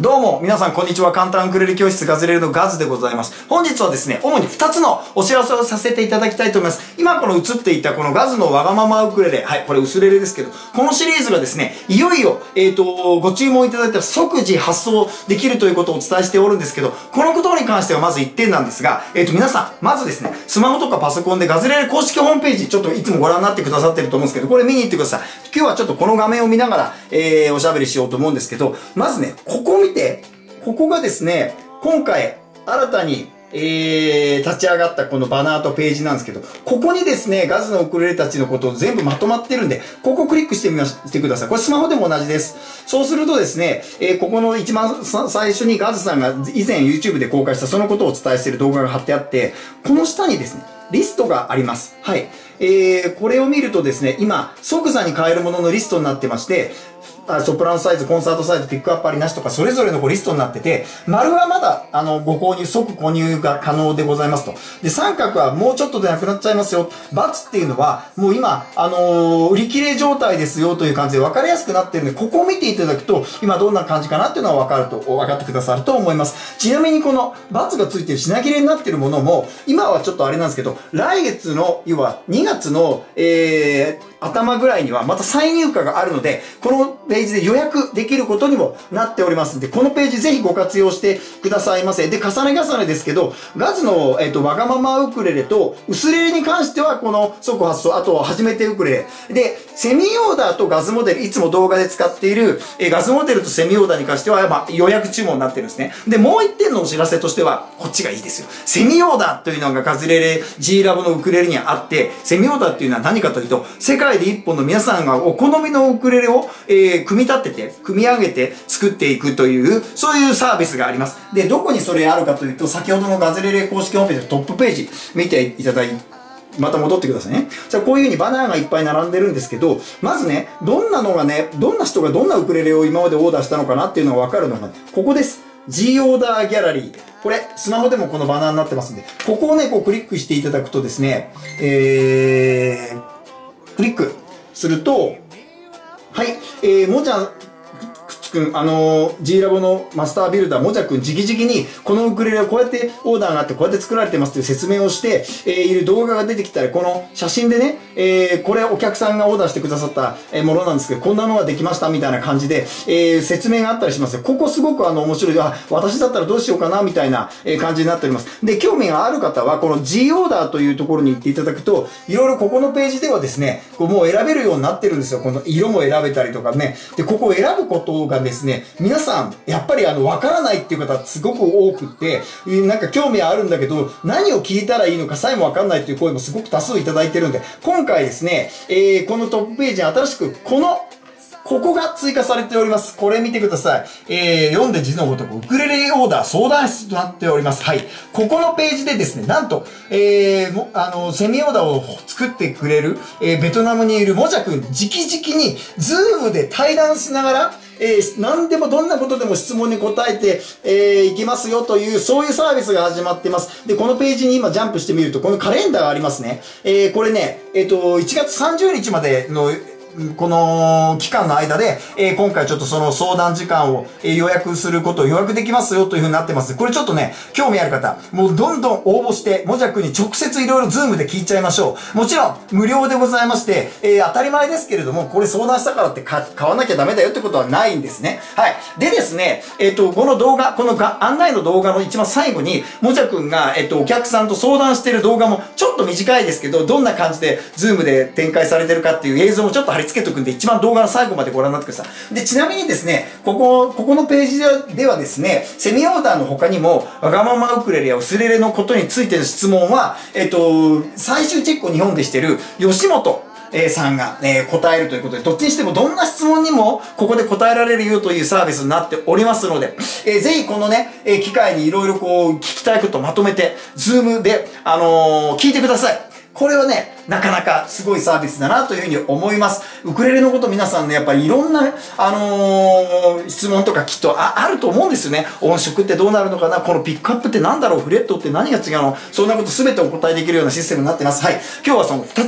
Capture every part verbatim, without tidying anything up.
どうも、皆さんこんにちは。簡単ウクレレ教室ガズレレのガズでございます。本日はですね、主にふたつのお知らせをさせていただきたいと思います。今この映っていたこのガズのわがままウクレレ。はい、これ薄レレですけど、このシリーズがですね、いよいよ、えっと、ご注文いただいたら即時発送できるということをお伝えしておるんですけど、このことに関してはまずいってんなんですが、えっと、皆さん、まずですね、スマホとかパソコンでガズレレ公式ホームページ、ちょっといつもご覧になってくださってると思うんですけど、これ見に行ってください。今日はちょっとこの画面を見ながら、えー、おしゃべりしようと思うんですけど、まずね、ここを見て、ここがですね、今回新たに、えー、立ち上がったこのバナーとページなんですけど、ここにですね、ガズのウクレレたちのことを全部まとまってるんで、ここをクリックしてみましてください。これスマホでも同じです。そうするとですね、えー、ここの一番最初にガズさんが以前 YouTube で公開したそのことをお伝えしている動画が貼ってあって、この下にですね、リストがあります。はい。えー、これを見るとですね、今、即座に買えるもののリストになってまして、ソプラノサイズ、コンサートサイズ、ピックアップありなしとか、それぞれのこうリストになってて、丸はまだ、あの、ご購入、即購入が可能でございますと。で、三角はもうちょっとでなくなっちゃいますよ。×っていうのは、もう今、あのー、売り切れ状態ですよという感じで分かりやすくなってるんで、ここを見ていただくと、今どんな感じかなっていうのは分かると、分かってくださると思います。ちなみにこの、×がついてる品切れになってるものも、今はちょっとあれなんですけど、来月の、要はにがつの、えー、頭ぐらいにはまた再入荷があるので、このページで予約できることにもなっておりますので、このページぜひご活用してくださいませ。で、重ね重ねですけど、ガズの、えっと、わがままウクレレと、薄レレに関してはこの即発送、あと初めてウクレレ。で、セミオーダーとガズモデル、いつも動画で使っている、えガズモデルとセミオーダーに関しては、まあ、予約注文になってるんですね。で、もう一点のお知らせとしては、こっちがいいですよ。セミオーダーというのがガズレレ G ラボのウクレレにはあって、セミオーダーっていうのは何かというと、世界で一本の皆さんがお好みのウクレレを、えー、組み立てて、組み上げて作っていくという、そういうサービスがあります。で、どこにそれあるかというと、先ほどのガズレレ公式ホームページのトップページ見ていただいて、また戻ってくださいね。じゃあこういう風にバナーがいっぱい並んでるんですけど、まずね、どんなのがね、どんな人がどんなウクレレを今までオーダーしたのかなっていうのがわかるのが、ここです。G オーダーギャラリー。これ、スマホでもこのバナーになってますんで、ここをね、こうクリックしていただくとですね、えー、クリックすると、はい、えー、もじゃくん、あのー、G ラボのマスタービルダー、もじゃくん、直々に、このウクレレをこうやってオーダーがあって、こうやって作られてますという説明をして、えー、いる動画が出てきたら、この写真でね、えー、これお客さんがオーダーしてくださったものなんですけど、こんなのができましたみたいな感じで、えー、説明があったりします。ここすごくあの、面白い。あ、私だったらどうしようかな、みたいな感じになっております。で、興味がある方は、この G オーダーというところに行っていただくと、いろいろここのページではですね、こうもう選べるようになってるんですよ。この色も選べたりとかね。で、ここを選ぶことがですね、皆さん、やっぱりあの、わからないっていう方すごく多くって、なんか興味はあるんだけど、何を聞いたらいいのかさえもわかんないっていう声もすごく多数いただいてるんで、今回ですね、えー、このトップページに新しく、この、ここが追加されております。これ見てください。えー、読んで字のごとく、ウクレレオーダー相談室となっております。はい。ここのページでですね、なんと、えー、も、あの、セミオーダーを作ってくれる、えー、ベトナムにいるもじゃくん、直々に、ズームで対談しながら、えー、何でもどんなことでも質問に答えて、えー、いきますよという、そういうサービスが始まっています。で、このページに今ジャンプしてみると、このカレンダーがありますね。えー、これね、えっと、いちがつさんじゅうにちまでの、この期間の間で、えー、今回ちょっとその相談時間を、えー、予約することを予約できますよという風になってます。これちょっとね、興味ある方、もうどんどん応募して、もじゃくんに直接いろいろズームで聞いちゃいましょう。もちろん、無料でございまして、えー、当たり前ですけれども、これ相談したからって買わなきゃダメだよってことはないんですね。はい。でですね、えっと、この動画、このが案内の動画の一番最後に、もじゃくんが、えっと、お客さんと相談している動画も、ちょっと短いですけど、どんな感じで、ズームで展開されてるかっていう映像もちょっと貼り付けておくんで、一番動画の最後までご覧になってください。で、ちなみにですね、ここ、ここのページではですね、セミオーダーの他にも、わがままウクレレや薄レレのことについての質問は、えっと、最終チェックを日本でしている吉本さんが、えー、答えるということで、どっちにしてもどんな質問にもここで答えられるよというサービスになっておりますので、えー、ぜひこのね、えー、機会にいろいろこう聞きたいことをまとめて、ズームで、あのー、聞いてください。これはね、なかなかすごいサービスだなというふうに思います。ウクレレのこと皆さんね、やっぱりいろんな、あのー、質問とかきっと あ, あると思うんですよね。音色ってどうなるのかな、このピックアップってなんだろう、フレットって何が違うの、そんなことすべてお答えできるようなシステムになってます。はい。今日はそのふたつの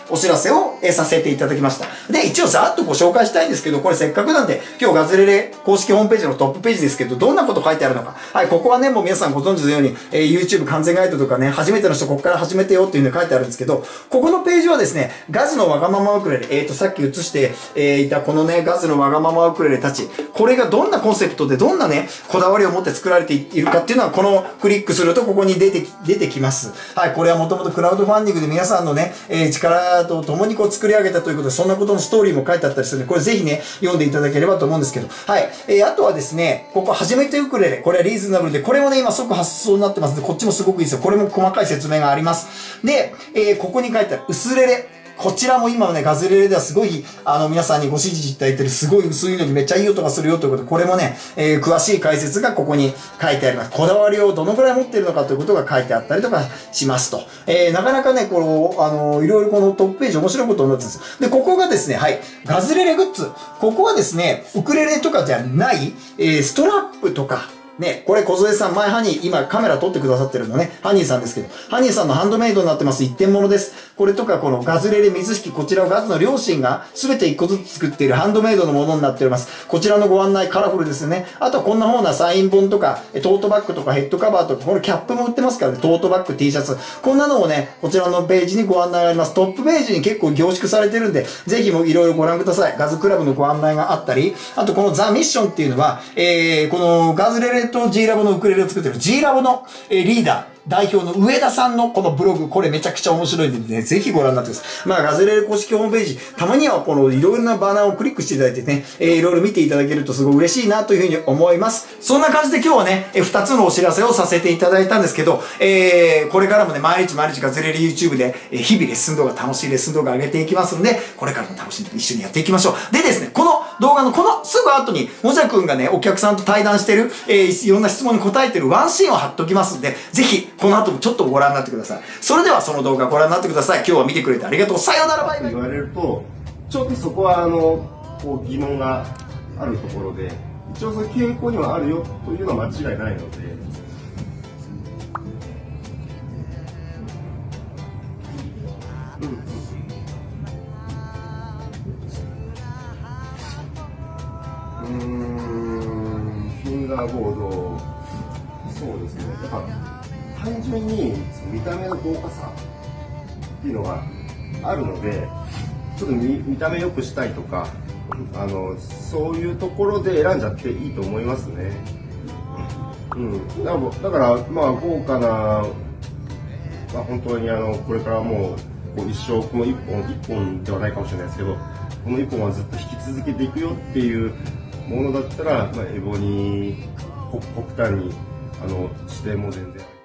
お知らせをえさせていただきました。で、一応ざっとご紹介したいんですけど、これせっかくなんで、今日ガズレレ公式ホームページのトップページですけど、どんなこと書いてあるのか。はい、ここはね、もう皆さんご存知のように、えー、YouTube 完全ガイドとかね、初めての人ここから始めてよっていうの書いてあるんですけど、ここのページはですね、ガズのわがままウクレレ、えーと、さっき映して、えー、いたこのね、ガズのわがままウクレレたち、これがどんなコンセプトでどんなね、こだわりを持って作られているかっていうのは、このクリックするとここに出てき、出てきます。はい、これはもともとクラウドファンディングで皆さんのね、えー、力と共にこう作り上げたということで、そんなことのストーリーも書いてあったりするので、これぜひね、読んでいただければと思うんですけど、はい。えー、あとはですね、ここ、初めてウクレレ。これはリーズナブルで、これもね、今即発送になってますので、こっちもすごくいいですよ。これも細かい説明があります。で、えー、ここに書いてある、薄レレ。こちらも今のね、ガズレレではすごい、あの、皆さんにご指示いただいてる、すごい薄いのにめっちゃいい音がするよということで、これもね、えー、詳しい解説がここに書いてあります。こだわりをどのくらい持っているのかということが書いてあったりとかしますと。えー、なかなかね、この、あの、いろいろこのトップページ面白いことになってるんですよ。で、ここがですね、はい、ガズレレグッズ。ここはですね、ウクレレとかじゃない、えー、ストラップとか、ね、これ小添さん、前ハニー、今カメラ撮ってくださってるのね、ハニーさんですけど、ハニーさんのハンドメイドになってます、一点物です。これとか、このガズレレ水引、こちらをガズの両親が全て一個ずつ作っているハンドメイドのものになっております。こちらのご案内カラフルですよね。あとはこんな方なサイン本とか、トートバッグとかヘッドカバーとか、これキャップも売ってますからね、トートバッグ、T シャツ。こんなのもね、こちらのページにご案内があります。トップページに結構凝縮されてるんで、ぜひもいろいろご覧ください。ガズクラブのご案内があったり、あとこのザ・ミッションっていうのは、えー、このガズレレと G ラボのウクレレを作ってる G ラボのリーダー、代表の上田さんのこのブログ、これめちゃくちゃ面白いんでね、ぜひご覧になってください。まあ、ガズレレ公式ホームページ、たまにはこのいろいろなバナーをクリックしていただいてね、えー、いろいろ見ていただけるとすごい嬉しいなというふうに思います。そんな感じで今日はね、えー、ふたつのお知らせをさせていただいたんですけど、えー、これからもね、毎日毎日ガズレレ YouTube で、えー、日々レッスン動画、楽しいレッスン動画上げていきますので、これからも楽しんで一緒にやっていきましょう。でですね、この動画のこのすぐ後に、もじゃくんがね、お客さんと対談してる、えー、いろんな質問に答えてるワンシーンを貼っときますんで、ぜひ、この後もちょっとご覧になってください。それではその動画ご覧になってください。今日は見てくれてありがとう。さようなら、バイバイ。 言われると、ちょっとそこはあの、こう疑問があるところで、一応そういう傾向にはあるよというのは間違いないので。うん。うーん、フィンガーボード、そうですね。やっぱ単純に見た目の豪華さっていうのがあるので、ちょっと 見, 見た目良くしたいとか、あのそういうところで選んじゃっていいと思いますね。うん、だから、だからまあ豪華な、まあ、本当にあのこれからもうこう一生この一本一本ではないかもしれないですけど、この一本はずっと引き続けていくよっていうものだったら、まあ、エボニー、極端にあの指定も全然。